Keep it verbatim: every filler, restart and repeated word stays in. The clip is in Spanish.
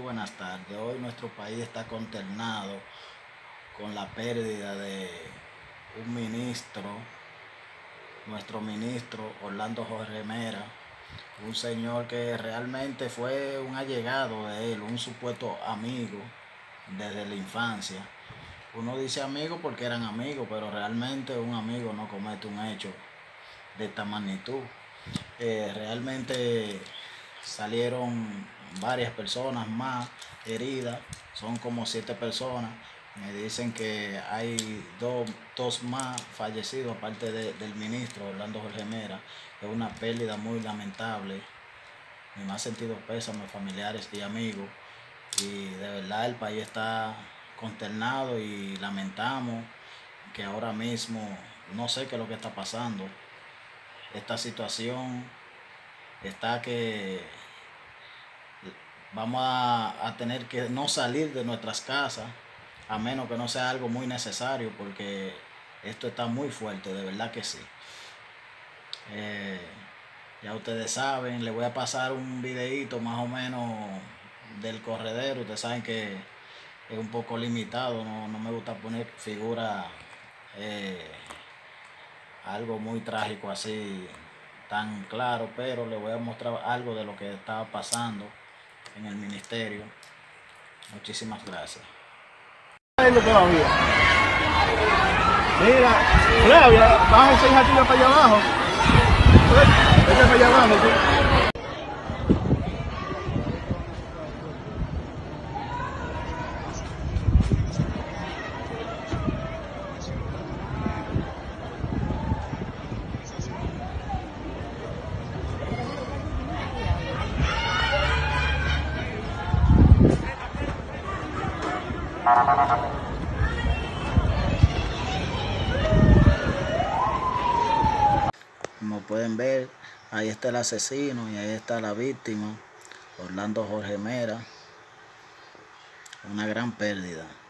buenas tardes. Hoy nuestro país está consternado con la pérdida de un ministro, nuestro ministro Orlando Jorge Mera, un señor que realmente fue un allegado de él, un supuesto amigo desde la infancia. Uno dice amigo porque eran amigos, pero realmente un amigo no comete un hecho de esta magnitud. Eh, realmente salieron varias personas más heridas, son como siete personas. Me dicen que hay dos, dos más fallecidos aparte de, del ministro Orlando Jorge Mera. Es una pérdida muy lamentable. Mi más sentido pésame, familiares y amigos, y de verdad el país está consternado y lamentamos que ahora mismo no sé qué es lo que está pasando. Esta situación está que vamos a, a tener que no salir de nuestras casas a menos que no sea algo muy necesario, porque esto está muy fuerte, de verdad que sí. Eh, ya ustedes saben, les voy a pasar un videito más o menos del corredero. Ustedes saben que es un poco limitado, no, no me gusta poner figura, eh, algo muy trágico así tan claro, pero les voy a mostrar algo de lo que estaba pasando en el ministerio. Muchísimas gracias. Todavía. Mira, Flavia, baja esa hija tuya para allá abajo. Vete para allá abajo, ¿sí? Como pueden ver, ahí está el asesino y ahí está la víctima, Orlando Jorge Mera. Una gran pérdida.